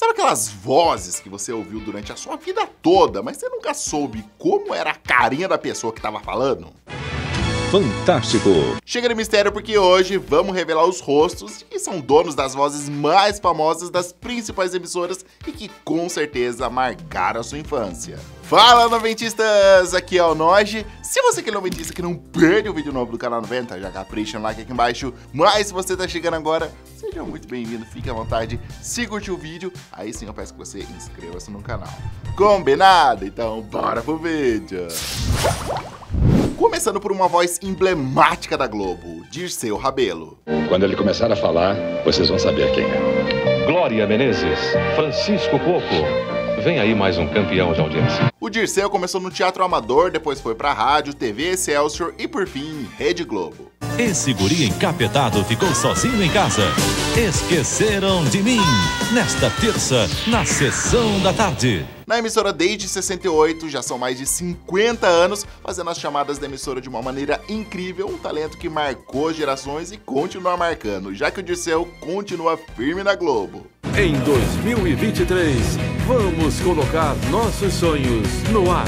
Sabe aquelas vozes que você ouviu durante a sua vida toda, mas você nunca soube como era a carinha da pessoa que tava falando? Fantástico! Chega de mistério porque hoje vamos revelar os rostos de que são donos das vozes mais famosas das principais emissoras e que com certeza marcaram a sua infância. Fala, noventistas! Aqui é o Noji. Se você que é noventista que não perde o vídeo novo do canal 90, já capricha no like aqui embaixo. Mas se você tá chegando agora, seja muito bem-vindo, fique à vontade, se curtiu o vídeo, aí sim eu peço que você inscreva-se no canal. Combinado? Então bora pro vídeo! Começando por uma voz emblemática da Globo, Dirceu Rabelo. Quando ele começar a falar, vocês vão saber quem é. Glória Menezes, Francisco Coco. Vem aí mais um campeão de audiência. O Dirceu começou no teatro amador, depois foi pra rádio, TV Excelsior e por fim, Rede Globo. Esse guri encapetado ficou sozinho em casa. Esqueceram de mim. Nesta terça, na sessão da tarde. Na emissora desde 68, já são mais de 50 anos, fazendo as chamadas da emissora de uma maneira incrível, um talento que marcou gerações e continua marcando, já que o Dirceu continua firme na Globo. Em 2023, vamos colocar nossos sonhos no ar.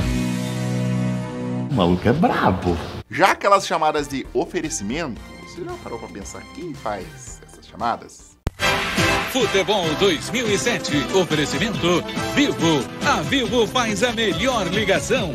O maluco é brabo. Já aquelas chamadas de oferecimento, você já parou pra pensar quem faz essas chamadas? Futebol 2007, oferecimento Vivo. A Vivo faz a melhor ligação.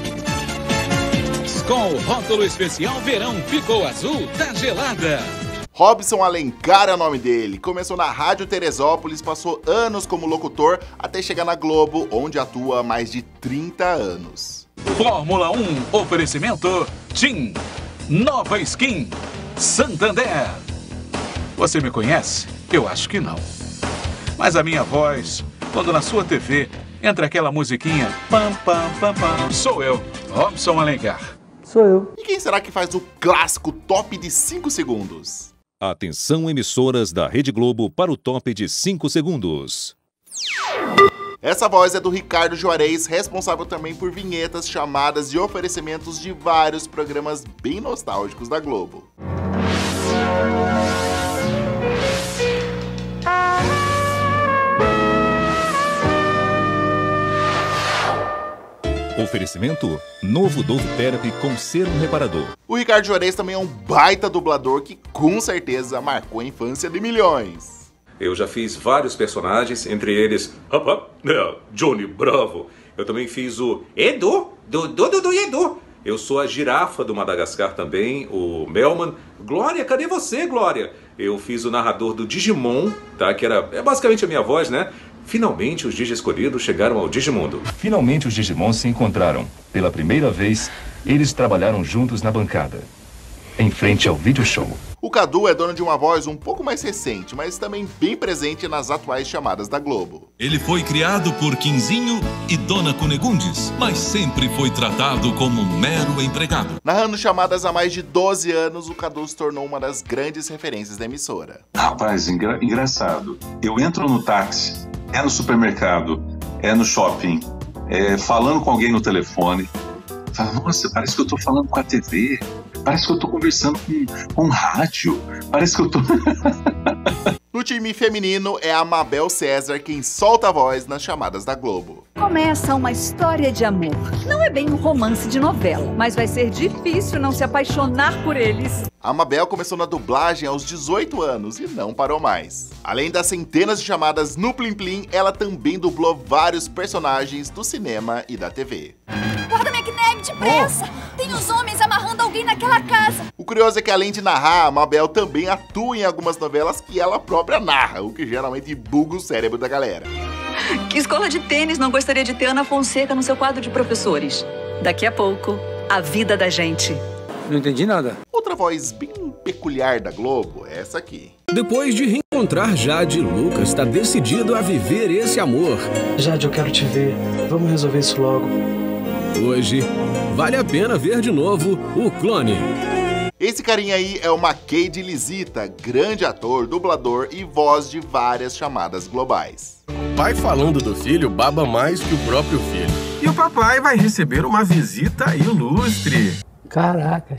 Skol rótulo especial verão ficou azul, tá gelada. Robson Alencar é o nome dele. Começou na Rádio Teresópolis, passou anos como locutor até chegar na Globo, onde atua há mais de 30 anos. Fórmula 1, oferecimento TIM. Nova Skin, Santander. Você me conhece? Eu acho que não. Mas a minha voz, quando na sua TV entra aquela musiquinha, pam, pam, pam, pam, sou eu, Robson Alencar. Sou eu. E quem será que faz o clássico top de 5 segundos? Atenção, emissoras da Rede Globo, para o top de 5 segundos. Essa voz é do Ricardo Juarez, responsável também por vinhetas, chamadas e oferecimentos de vários programas bem nostálgicos da Globo. Oferecimento: novo Dove Therapy com serum reparador. O Ricardo Juarez também é um baita dublador que com certeza marcou a infância de milhões. Eu já fiz vários personagens, entre eles Johnny Bravo. Eu também fiz o Edu, do Edu. Eu sou a girafa do Madagascar também, o Melman. Glória, cadê você, Glória? Eu fiz o narrador do Digimon, tá? Que é basicamente a minha voz, né? Finalmente os Digi escolhidos chegaram ao Digimundo. Finalmente os Digimons se encontraram. Pela primeira vez, eles trabalharam juntos na bancada, em frente ao video show. O Cadu é dono de uma voz um pouco mais recente, mas também bem presente nas atuais chamadas da Globo. Ele foi criado por Quinzinho e Dona Cunegundes, mas sempre foi tratado como um mero empregado. Narrando chamadas há mais de 12 anos, o Cadu se tornou uma das grandes referências da emissora. Rapaz, engraçado. Eu entro no táxi, é no supermercado, é no shopping, falando com alguém no telefone. Falo, nossa, parece que eu tô falando com a TV. Parece que eu tô conversando com rádio. Parece que eu tô... No time feminino, é a Mabel César quem solta a voz nas chamadas da Globo. Começa uma história de amor. Não é bem um romance de novela, mas vai ser difícil não se apaixonar por eles. A Mabel começou na dublagem aos 18 anos e não parou mais. Além das centenas de chamadas no Plim Plim, ela também dublou vários personagens do cinema e da TV. Guarda McNabb, depressa! Tem os homens amarrando alguém naquela casa. O curioso é que além de narrar, a Mabel também atua em algumas novelas que ela própria narra, o que geralmente buga o cérebro da galera. Que escola de tênis não gostaria de ter Ana Fonseca no seu quadro de professores? Daqui a pouco, a vida da gente. Não entendi nada. Outra voz bem peculiar da Globo é essa aqui. Depois de reencontrar Jade, Lucas está decidido a viver esse amor. Jade, eu quero te ver. Vamos resolver isso logo. Hoje, vale a pena ver de novo o Clone. Esse carinha aí é o Mackay de Lisita, grande ator, dublador e voz de várias chamadas globais. O pai falando do filho baba mais que o próprio filho. E o papai vai receber uma visita ilustre. Caracas.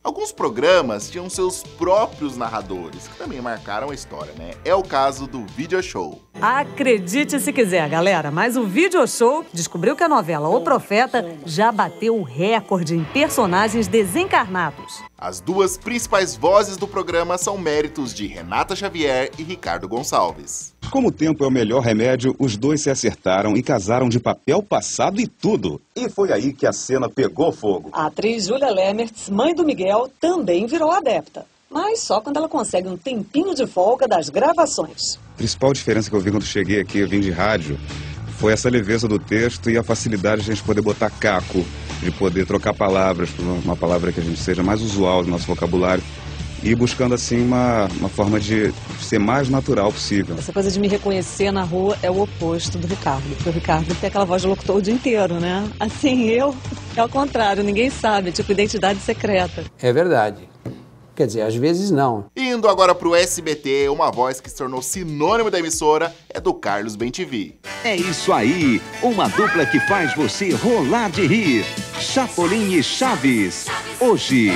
Alguns programas tinham seus próprios narradores, que também marcaram a história, né? É o caso do Video Show. Acredite se quiser, galera, mas o Video Show descobriu que a novela O Profeta já bateu o recorde em personagens desencarnados. As duas principais vozes do programa são méritos de Renata Xavier e Ricardo Gonçalves. Como o tempo é o melhor remédio, os dois se acertaram e casaram de papel passado e tudo. E foi aí que a cena pegou fogo. A atriz Júlia Lemertz, mãe do Miguel, também virou adepta. Mas só quando ela consegue um tempinho de folga das gravações. A principal diferença que eu vi quando cheguei aqui, eu vim de rádio, foi essa leveza do texto e a facilidade de a gente poder botar caco, de poder trocar palavras por uma palavra que a gente seja mais usual do nosso vocabulário. E buscando, assim, uma forma de ser mais natural possível. Essa coisa de me reconhecer na rua é o oposto do Ricardo. Porque o Ricardo tem aquela voz de locutor o dia inteiro, né? Assim, eu, é ao contrário, ninguém sabe, tipo identidade secreta. É verdade. Quer dizer, às vezes não. Indo agora pro SBT, uma voz que se tornou sinônimo da emissora é do Carlos Bem-TV. É isso aí, uma dupla que faz você rolar de rir. Chapolin e Chaves. Hoje...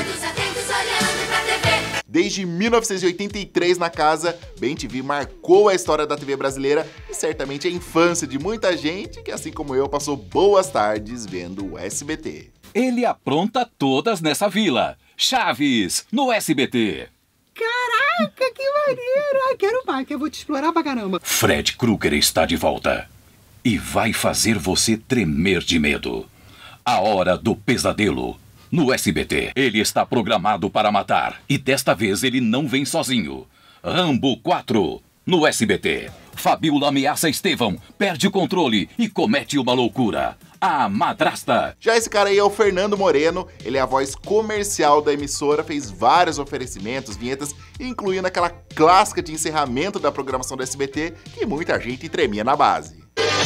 Desde 1983 na casa, Bem-TV marcou a história da TV brasileira e certamente a infância de muita gente que, assim como eu, passou boas tardes vendo o SBT. Ele apronta todas nessa vila. Chaves, no SBT. Caraca, que maneiro! Ai, quero mais, que eu vou te explorar pra caramba. Fred Krueger está de volta e vai fazer você tremer de medo. A Hora do Pesadelo. No SBT, ele está programado para matar. E desta vez ele não vem sozinho. Rambo 4. No SBT. Fabiola ameaça Estevão, perde o controle e comete uma loucura. A Madrasta. Já esse cara aí é o Fernando Moreno. Ele é a voz comercial da emissora, fez vários oferecimentos, vinhetas, incluindo aquela clássica de encerramento da programação do SBT, que muita gente tremia na base.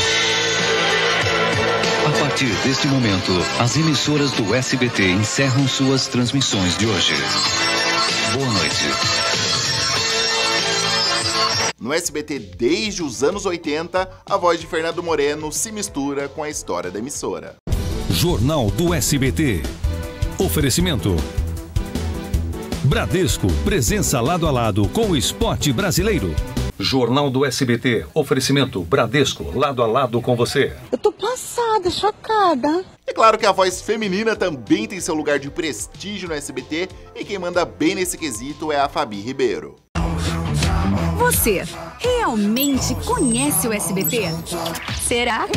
A partir deste momento, as emissoras do SBT encerram suas transmissões de hoje. Boa noite. No SBT desde os anos 80, a voz de Fernando Moreno se mistura com a história da emissora. Jornal do SBT. Oferecimento. Bradesco, presença lado a lado com o esporte brasileiro. Jornal do SBT, oferecimento Bradesco, lado a lado com você. Eu tô passada, chocada. É claro que a voz feminina também tem seu lugar de prestígio no SBT e quem manda bem nesse quesito é a Fabi Ribeiro. Você realmente conhece o SBT? Será?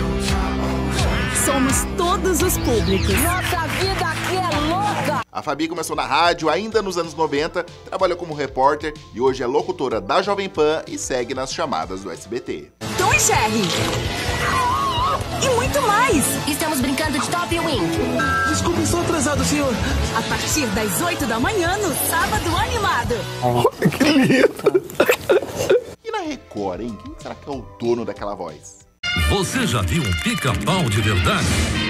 Somos todos os públicos. Nossa vida aqui é louca! A Fabi começou na rádio ainda nos anos 90, trabalhou como repórter e hoje é locutora da Jovem Pan e segue nas chamadas do SBT. Tom e Jerry! E muito mais! Estamos brincando de Top Wing. Desculpe, estou atrasado, senhor. A partir das 8 da manhã no Sábado Animado. Que lindo! E na Record, hein? Quem será que é o dono daquela voz? Você já viu um pica-pau de verdade?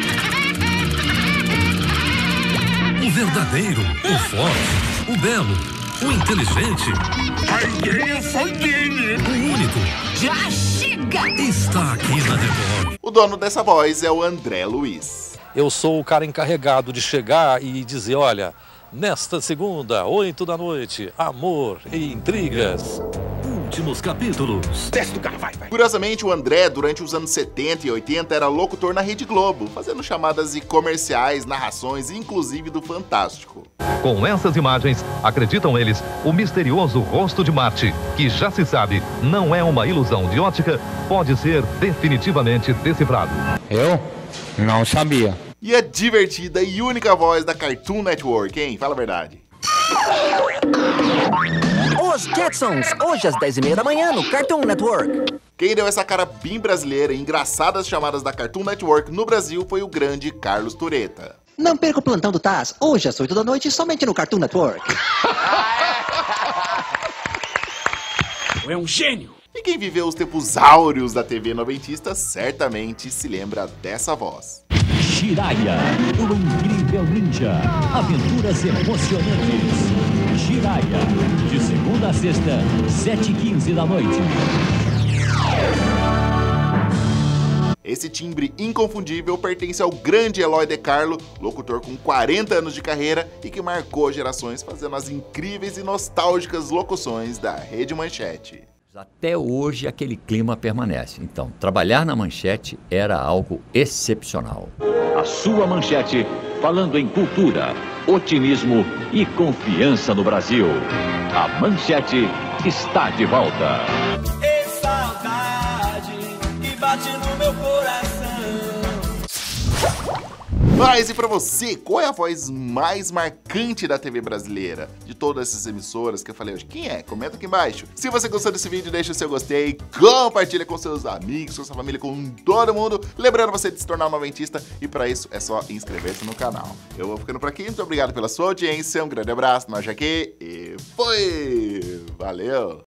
O verdadeiro, o forte, o belo, o inteligente. A ideia foi dele. O único. Já chega! Está aqui na Record. O dono dessa voz é o André Luiz. Eu sou o cara encarregado de chegar e dizer, olha, nesta segunda, 8 da noite, amor e intrigas. Últimos capítulos. Desce do carro, vai. Curiosamente, o André, durante os anos 70 e 80, era locutor na Rede Globo, fazendo chamadas e comerciais, narrações, inclusive do Fantástico. Com essas imagens, acreditam eles, o misterioso rosto de Marte, que já se sabe, não é uma ilusão de ótica, pode ser definitivamente decifrado. Eu não sabia. E a divertida e única voz da Cartoon Network, hein? Fala a verdade. Os Jetsons, hoje às 10h30 da manhã no Cartoon Network. Quem deu essa cara bem brasileira e engraçadas chamadas da Cartoon Network no Brasil foi o grande Carlos Tureta. Não perca o plantão do Taz, hoje às 8 da noite, somente no Cartoon Network. É um gênio. E quem viveu os tempos áureos da TV noventista certamente se lembra dessa voz. Jiraiya, o incrível ninja. Aventuras emocionantes. Jiraiya, de segunda a sexta, 7h15 da noite. Esse timbre inconfundível pertence ao grande Eloy De Carlo, locutor com 40 anos de carreira e que marcou gerações fazendo as incríveis e nostálgicas locuções da Rede Manchete. Até hoje aquele clima permanece. Então, trabalhar na Manchete era algo excepcional. A sua Manchete, falando em cultura, otimismo e confiança no Brasil. A Manchete está de volta. E saudade que bate no meu coração. Mas e pra você, qual é a voz mais marcante da TV brasileira? De todas essas emissoras que eu falei hoje, quem é? Comenta aqui embaixo. Se você gostou desse vídeo, deixa o seu gostei, compartilha com seus amigos, com sua família, com todo mundo. Lembrando você de se tornar um noventista e pra isso é só inscrever-se no canal. Eu vou ficando por aqui, muito obrigado pela sua audiência, um grande abraço, nós aqui e fui! Valeu!